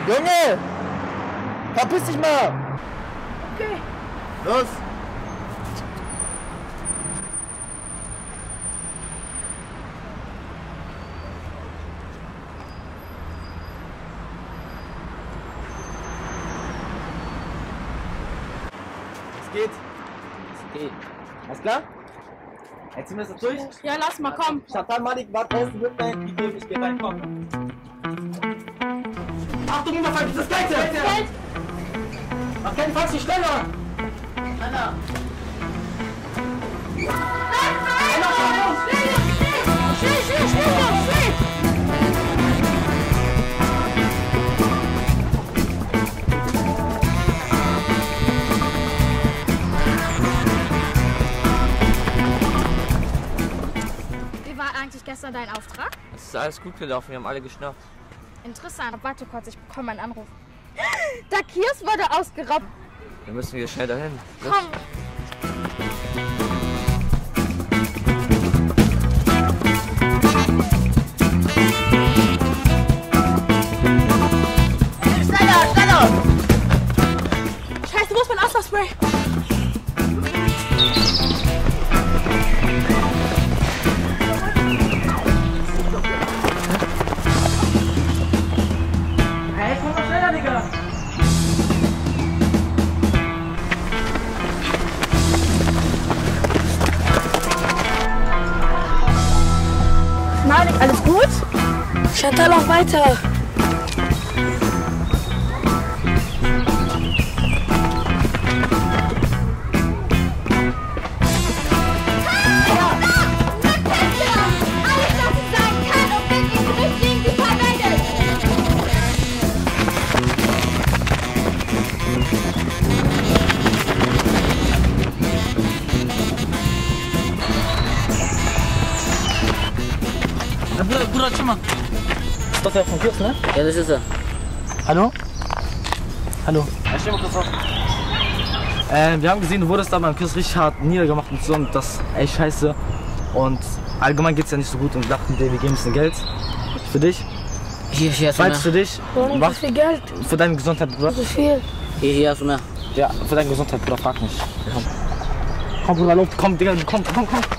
Junge! Verpiss dich mal! Okay. Los! Es geht. Okay. Alles klar? Jetzt ziehen wir das durch. Ja, lass mal, komm. Chantal, Malik, warte, es wird mir gegeben, ich geh rein, komm. Achtung, Überfall, das Geld! Geld! Mach keinen Fall, nicht schneller! Schneller! Schnell! Wie war eigentlich gestern dein Auftrag? Es ist alles gut gelaufen, wir haben alle geschnappt. Interessant. Warte kurz, ich bekomme einen Anruf. Der Kiosk wurde ausgeraubt. Wir müssen wieder schnell dahin. Los. Komm. Schneller! Scheiße, wo ist mein Asperspray? Hey, komm mal schneller, Digga! Malik, alles gut? Chantal, auch weiter. Bruder, schau mal. Ist das der vom Kiosk, ne? Ja, das ist er. Hallo? Hallo? Ja, steh mal kurz auf. Wir haben gesehen, du wurdest da beim Kiosk richtig hart niedergemacht und so und das ist echt scheiße. Und allgemein geht's ja nicht so gut und wir dachten, wir geben ein bisschen Geld. Für dich. Hier hast du Weil's für mehr. dich. Warum so viel Geld? Für deine Gesundheit, Bruder. So viel. Hier hast du mehr. Ja, für deine Gesundheit, Bruder, frag nicht. Komm. Komm, Bruder, lauf, komm, Digga, komm.